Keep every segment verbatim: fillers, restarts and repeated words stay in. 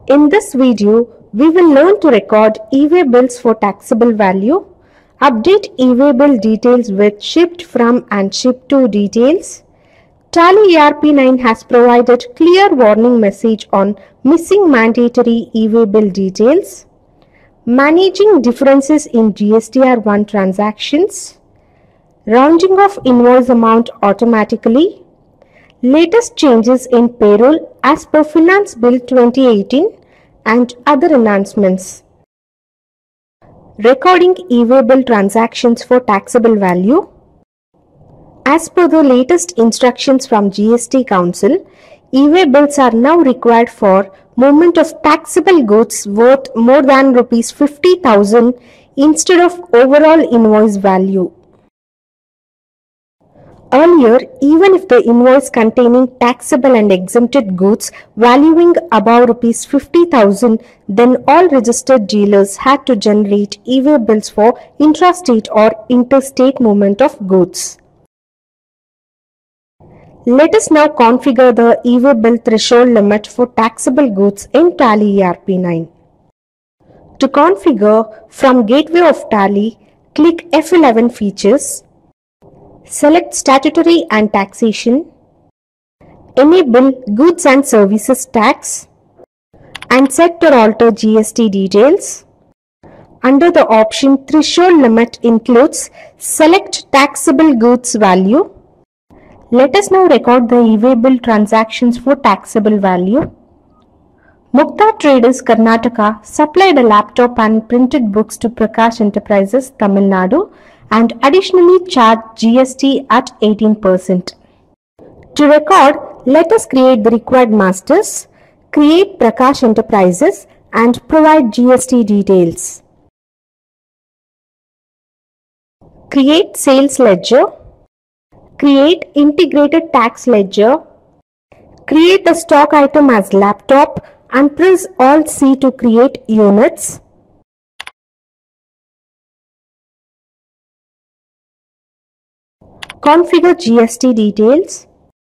In this video, we will learn to record e-way bills for taxable value, update e-way bill details with shipped from and shipped to details. Tally E R P nine has provided clear warning message on missing mandatory e-way bill details, managing differences in G S T R one transactions, rounding off invoice amount automatically, latest changes in payroll as per Finance Bill twenty eighteen and other announcements. Recording e-way bill transactions for taxable value. As per the latest instructions from G S T Council, e-way bills are now required for movement of taxable goods worth more than rupees fifty thousand instead of overall invoice value. Earlier, even if the invoice containing taxable and exempted goods valuing above rupees fifty thousand, then all registered dealers had to generate e-way bills for intrastate or interstate movement of goods. Let us now configure the e-way bill threshold limit for taxable goods in Tally E R P nine. To configure, from Gateway of Tally, click F eleven Features. Select Statutory and Taxation, enable Goods and Services Tax, and set or alter G S T details. Under the option Threshold Limit Includes, select Taxable Goods Value. Let us now record the e-way bill transactions for taxable value. Mukta Traders Karnataka supplied a laptop and printed books to Prakash Enterprises Tamil Nadu and additionally charged G S T at eighteen percent. To record, let us create the required masters, create Prakash Enterprises and provide G S T details. Create Sales Ledger, create Integrated Tax Ledger, create the stock item as laptop and press Alt C to create units. Configure G S T details.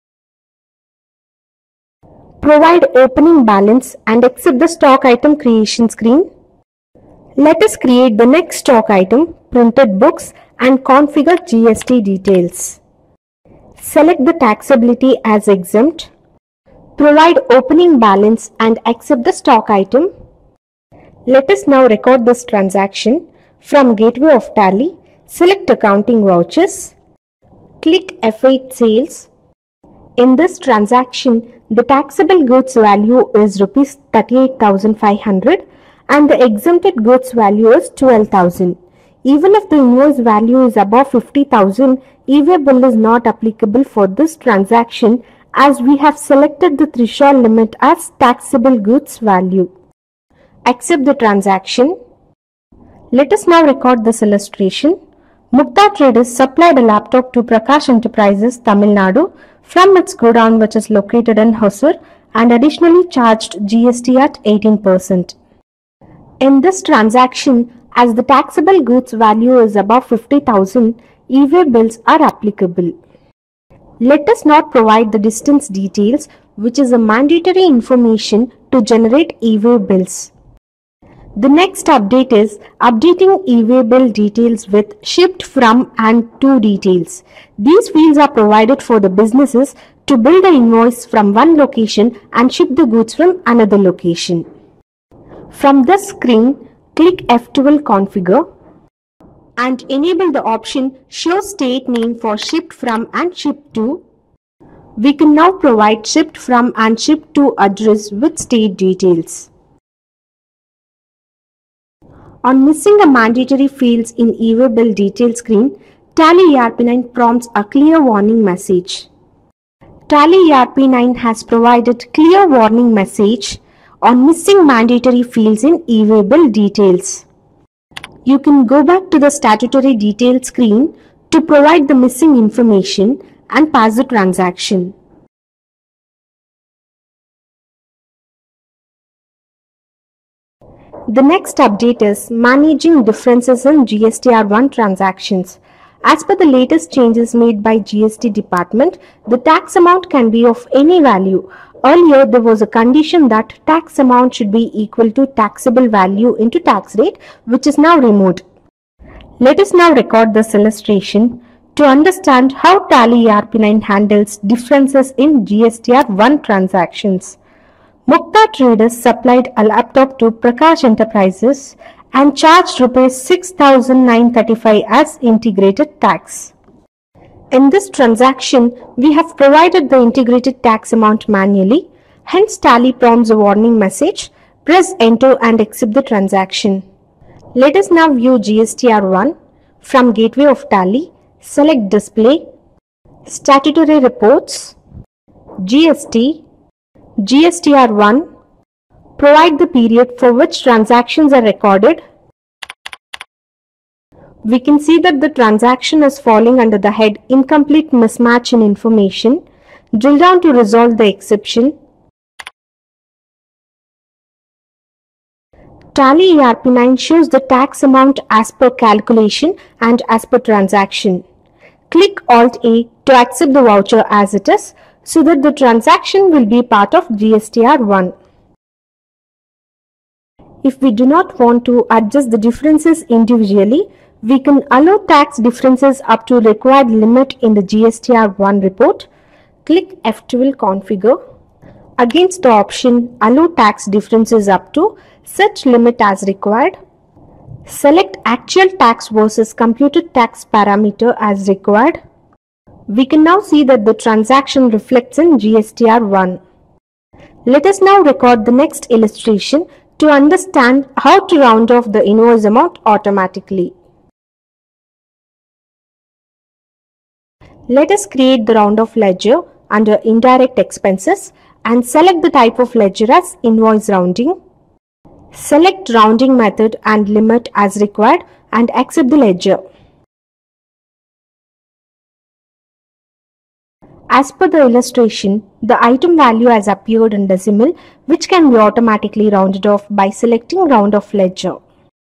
Provide opening balance and accept the stock item creation screen. Let us create the next stock item, printed books, and configure G S T details. Select the taxability as exempt. Provide opening balance and accept the stock item. Let us now record this transaction. From Gateway of Tally, select Accounting Vouchers. Click F eight Sales. In this transaction, the taxable goods value is rupees thirty-eight thousand five hundred and the exempted goods value is twelve thousand. Even if the invoice value is above fifty thousand, e-way bill is not applicable for this transaction as we have selected the threshold limit as taxable goods value. Accept the transaction. Let us now record this illustration. Mukta Traders supplied a laptop to Prakash Enterprises Tamil Nadu from its godown which is located in Hosur and additionally charged G S T at eighteen percent. In this transaction, as the taxable goods value is above fifty thousand, e-way bills are applicable. Let us not provide the distance details, which is a mandatory information to generate e-way bills. The next update is updating e-way bill details with shipped from and to details. These fields are provided for the businesses to build an invoice from one location and ship the goods from another location. From this screen, click F twelve Configure and enable the option Show State Name for shipped from and shipped to. We can now provide shipped from and shipped to address with state details. On missing a mandatory fields in e-way bill detail screen, Tally E R P nine prompts a clear warning message. Tally E R P nine has provided clear warning message on missing mandatory fields in e-way bill details. You can go back to the statutory detail screen to provide the missing information and pass the transaction. The next update is managing differences in G S T R one transactions. As per the latest changes made by G S T department, the tax amount can be of any value. Earlier, there was a condition that tax amount should be equal to taxable value into tax rate, which is now removed. Let us now record this illustration to understand how Tally E R P nine handles differences in G S T R one transactions. Mukta Traders supplied a laptop to Prakash Enterprises and charged rupees six thousand nine hundred thirty-five as integrated tax. In this transaction, we have provided the integrated tax amount manually, hence Tally prompts a warning message. Press enter and accept the transaction. Let us now view G S T R one. From Gateway of Tally, select Display, Statutory Reports, G S T, G S T R one. Provide the period for which transactions are recorded. We can see that the transaction is falling under the head Incomplete Mismatch in Information. Drill down to resolve the exception. Tally E R P nine shows the tax amount as per calculation and as per transaction. Click Alt A to accept the voucher as it is, so that the transaction will be part of G S T R one. If we do not want to adjust the differences individually, we can allow tax differences up to required limit in the G S T R one report. Click F twelve Configure. Against the option Allow tax differences up to such limit as required, select Actual tax versus Computed tax parameter as required. We can now see that the transaction reflects in G S T R one. Let us now record the next illustration to understand how to round off the invoice amount automatically. Let us create the round off ledger under Indirect Expenses and select the type of ledger as Invoice Rounding. Select Rounding Method and Limit as required and accept the ledger. As per the illustration, the item value has appeared in decimal, which can be automatically rounded off by selecting Round Off Ledger.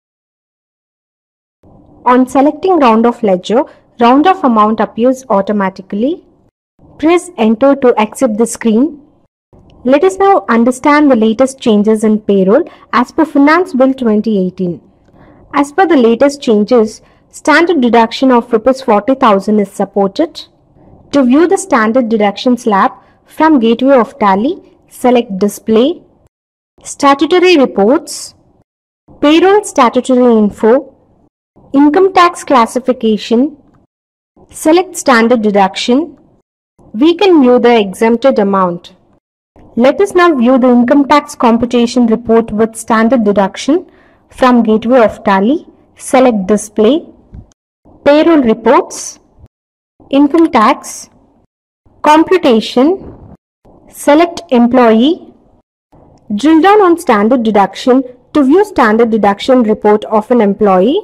On selecting Round Off Ledger, round off amount appears automatically. Press Enter to accept the screen. Let us now understand the latest changes in payroll as per Finance Bill twenty eighteen. As per the latest changes, standard deduction of rupees forty thousand is supported. To view the standard deduction slab, from Gateway of Tally, select Display, Statutory Reports, Payroll Statutory Info, Income Tax Classification, select Standard Deduction. We can view the exempted amount. Let us now view the Income Tax Computation Report with Standard Deduction. From Gateway of Tally, select Display, Payroll Reports, Income Tax, Computation, select Employee. Drill down on Standard Deduction to view Standard Deduction Report of an employee.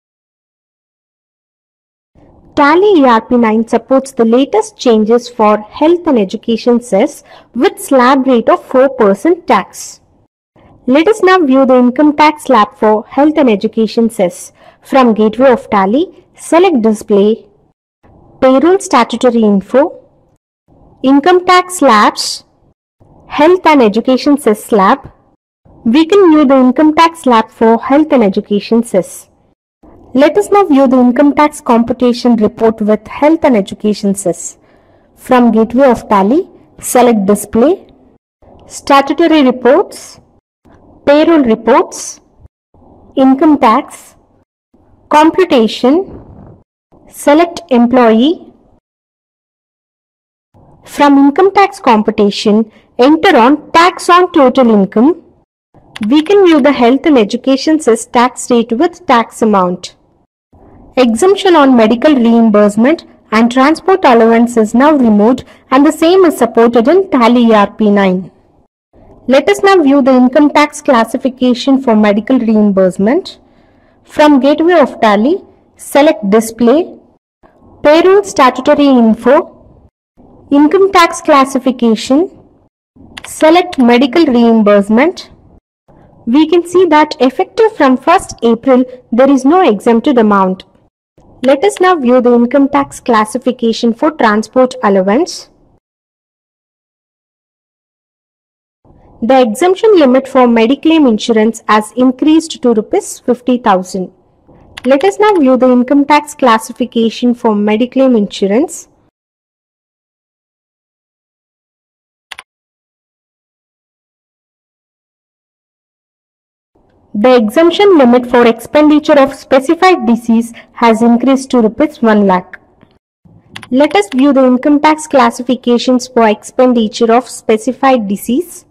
Tally E R P nine supports the latest changes for Health and Education cess with slab rate of four percent tax. Let us now view the income tax slab for Health and Education cess. From Gateway of Tally, select Display, Payroll Statutory Info, Income Tax Slabs, Health and Education cess slab. We can view the income tax slab for Health and Education cess. Let us now view the income tax computation report with Health and Education cess. From Gateway of Tally, select Display, Statutory Reports, Payroll Reports, Income Tax, Computation, select Employee. From Income Tax Computation, enter on Tax on Total Income. We can view the Health and Education cess tax rate with tax amount. Exemption on medical reimbursement and transport allowance is now removed and the same is supported in Tally E R P nine. Let us now view the income tax classification for medical reimbursement. From Gateway of Tally, select Display, Payroll Statutory Info, Income Tax Classification, select Medical Reimbursement. We can see that effective from first April, there is no exempted amount. Let us now view the income tax classification for transport allowance. The exemption limit for Mediclaim insurance has increased to rupees fifty thousand. Let us now view the income tax classification for Mediclaim insurance. The exemption limit for expenditure of specified disease has increased to rupees one lakh. Let us view the income tax classifications for expenditure of specified disease.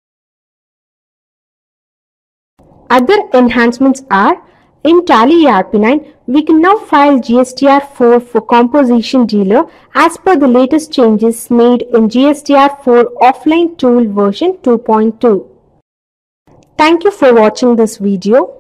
Other enhancements are, in Tally E R P nine, we can now file G S T R four for composition dealer as per the latest changes made in G S T R four offline tool version two point two. Thank you for watching this video.